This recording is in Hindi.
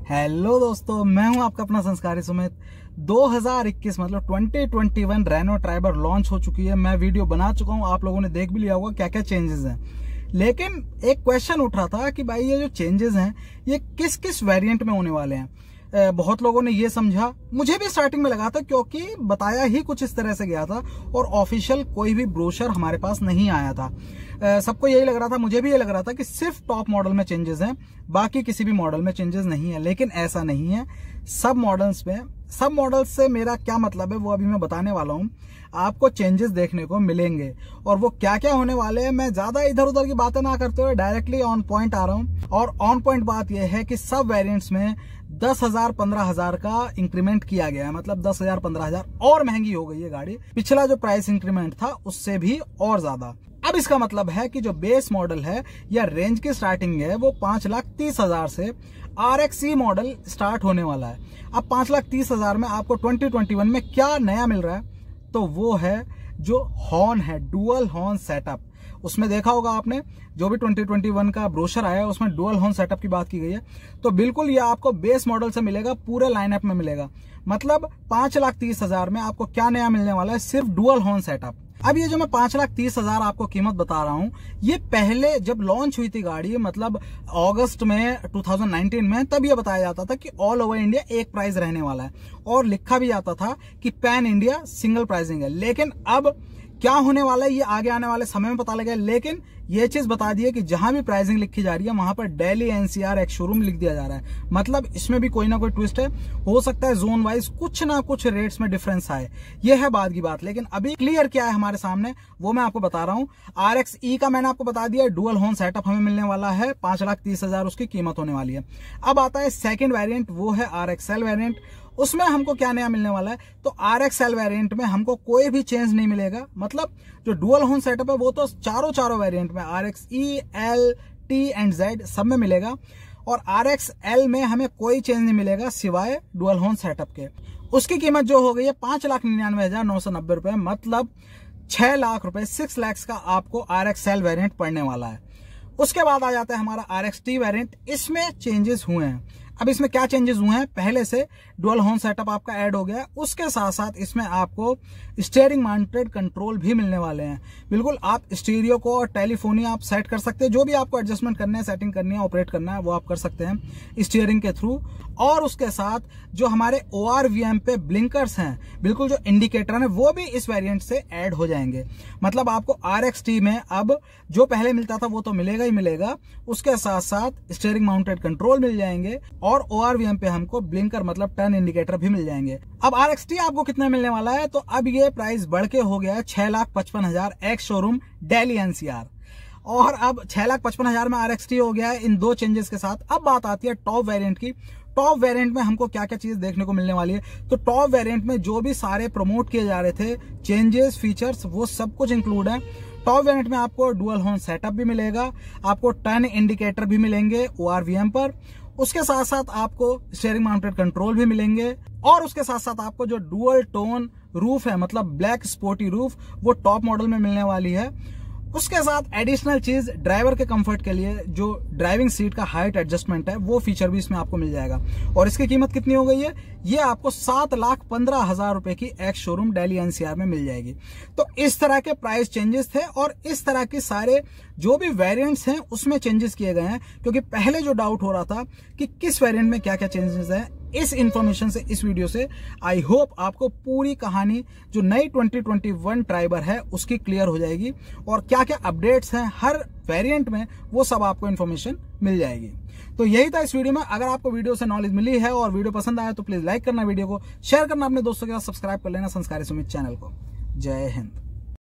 हेलो दोस्तों, मैं हूं आपका अपना संस्कारी सुमित। 2021 मतलब 2021 रेनो ट्राइबर लॉन्च हो चुकी है। मैं वीडियो बना चुका हूं, आप लोगों ने देख भी लिया होगा क्या क्या चेंजेस हैं। लेकिन एक क्वेश्चन उठ रहा था कि भाई ये जो चेंजेस हैं ये किस किस वेरिएंट में होने वाले हैं। बहुत लोगों ने ये समझा, मुझे भी स्टार्टिंग में लगा था क्योंकि बताया ही कुछ इस तरह से गया था और ऑफिशियल कोई भी ब्रोशर हमारे पास नहीं आया था। सबको यही लग रहा था, मुझे भी ये लग रहा था कि सिर्फ टॉप मॉडल में चेंजेस हैं, बाकी किसी भी मॉडल में चेंजेस नहीं है। लेकिन ऐसा नहीं है, सब मॉडल्स में, सब मॉडल्स से मेरा क्या मतलब है वो अभी मैं बताने वाला हूं। आपको चेंजेस देखने को मिलेंगे और वो क्या क्या होने वाले हैं। मैं ज्यादा इधर उधर की बातें ना करते हुए डायरेक्टली ऑन पॉइंट आ रहा हूं। और ऑन पॉइंट बात यह है कि सब वेरिएंट्स में 10,000 15,000 का इंक्रीमेंट किया गया है। मतलब 10,000 15,000 और महंगी हो गई है गाड़ी। पिछला जो प्राइस इंक्रीमेंट था उससे भी और ज्यादा। अब इसका मतलब है कि जो बेस मॉडल है या रेंज की स्टार्टिंग है वो 5,30,000 से RXE मॉडल स्टार्ट होने वाला है। अब 5,30,000 में आपको 2021 में क्या नया मिल रहा है, तो वो है जो हॉर्न है, डुअल हॉर्न सेटअप। उसमें देखा होगा आपने, जो भी 2021 का ब्रोशर आया है उसमें डुअल हॉर्न सेटअप की बात की गई है। तो बिल्कुल ये आपको बेस मॉडल से मिलेगा, पूरे लाइनअप में मिलेगा। मतलब 5,30,000 में आपको क्या नया मिलने वाला है, सिर्फ डुअल हॉर्न सेटअप। अब ये जो मैं 5,30,000 आपको कीमत बता रहा हूं, ये पहले जब लॉन्च हुई थी गाड़ी, मतलब अगस्त में 2019 में, तब ये बताया जाता था कि ऑल ओवर इंडिया एक प्राइस रहने वाला है और लिखा भी जाता था कि पैन इंडिया सिंगल प्राइसिंग है। लेकिन अब क्या होने वाला है ये आगे आने वाले समय में पता लगेगा। लेकिन ये चीज बता दी है कि जहां भी प्राइसिंग लिखी जा रही है वहां पर दिल्ली NCR एक्स शोरूम लिख दिया जा रहा है। मतलब इसमें भी कोई ना कोई ट्विस्ट है, हो सकता है जोन वाइज कुछ ना कुछ रेट्स में डिफरेंस आए, ये है बाद की बात। लेकिन अभी क्लियर क्या है हमारे सामने वो मैं आपको बता रहा हूं। RXE का मैंने आपको बता दिया, डुअल हॉर्न सेटअप हमें मिलने वाला है, 5,30,000 उसकी कीमत होने वाली है। अब आता है सेकेंड वेरियंट, वो है RXL वेरियंट। उसमें हमको क्या नया मिलने वाला है, तो RXL वेरिएंट में हमको कोई भी चेंज नहीं मिलेगा। मतलब जो डुअल हॉर्न सेटअप है वो तो चारों वेरिएंट में RXE, L, T and Z सब में मिलेगा। और RXL में हमें कोई चेंज नहीं मिलेगा सिवाय डुअल हॉर्न सेटअप के। उसकी कीमत जो हो गई है 5,99,990 रुपए, मतलब 6 लाख रुपए, 6 लाख का आपको RXL वेरिएंट पड़ने वाला है। उसके बाद आ जाता है हमारा RXT वेरिएंट। इसमें चेंजेस हुए हैं। अब इसमें क्या चेंजेस हुए हैं, पहले से डुअल हॉर्न सेटअप आपका ऐड हो गया है। उसके साथ साथ इसमें आपको स्टीयरिंग माउंटेड कंट्रोल भी मिलने वाले हैं। बिल्कुल आप स्टीरियो को और टेलीफोनी आप सेट कर सकते हैं, जो भी आपको एडजस्टमेंट करना है, सेटिंग करनी है, ऑपरेट करना है, वो आप कर सकते हैं स्टीयरिंग के थ्रू। और उसके साथ जो हमारे ORVM पे ब्लिंकर्स हैं, बिल्कुल जो इंडिकेटर है, वो भी इस वेरिएंट से ऐड हो जाएंगे। मतलब आपको RXT में अब जो पहले मिलता था वो तो मिलेगा ही मिलेगा, उसके साथ साथ स्टीयरिंग माउंटेड कंट्रोल मिल जाएंगे और ORVM पे हमको ब्लिंकर मतलब टर्न इंडिकेटर भी मिल जाएंगे। अब RXT आपको कितना मिलने वाला है, तो अब ये प्राइस बढ़ के हो गया है 6,55,000 एक्स शोरूम दिल्ली NCR। और अब 6,55,000 में RXT हो गया है इन दो चेंजेस के साथ। अब बात आती है टॉप वेरिएंट की। टॉप वेरिएंट में हमको क्या क्या चीज देखने को मिलने वाली है, तो टॉप वेरिएंट में जो भी सारे प्रमोट किए जा रहे थे चेंजेस, फीचर्स, वो सब कुछ इंक्लूड है। टॉप वेरिएंट में आपको डुअल हॉर्न सेटअप भी मिलेगा, आपको टर्न इंडिकेटर भी मिलेंगे ORVM पर, उसके साथ साथ आपको स्टीयरिंग माउंटेड कंट्रोल भी मिलेंगे। और उसके साथ साथ आपको जो डुअल टोन रूफ है, मतलब ब्लैक स्पोर्टी रूफ, वो टॉप मॉडल में मिलने वाली है। उसके साथ एडिशनल चीज, ड्राइवर के कंफर्ट के लिए जो ड्राइविंग सीट का हाइट एडजस्टमेंट है, वो फीचर भी इसमें आपको मिल जाएगा। और इसकी कीमत कितनी हो गई है, ये आपको 7,15,000 रुपए की एक्स शोरूम दिल्ली NCR में मिल जाएगी। तो इस तरह के प्राइस चेंजेस थे और इस तरह के सारे जो भी वेरिएंट्स हैं उसमें चेंजेस किए गए हैं। क्योंकि पहले जो डाउट हो रहा था कि किस वेरिएंट में क्या क्या चेंजेस है, इस इंफॉर्मेशन से, इस वीडियो से आई होप आपको पूरी कहानी जो नई 2021 ट्राइबर है उसकी क्लियर हो जाएगी और क्या क्या अपडेट्स हैं हर वेरिएंट में, वो सब आपको इंफॉर्मेशन मिल जाएगी। तो यही था इस वीडियो में। अगर आपको वीडियो से नॉलेज मिली है और वीडियो पसंद आया तो प्लीज लाइक करना, वीडियो को शेयर करना अपने दोस्तों के साथ, सब्सक्राइब कर लेना संस्कारी सुमित चैनल को। जय हिंद।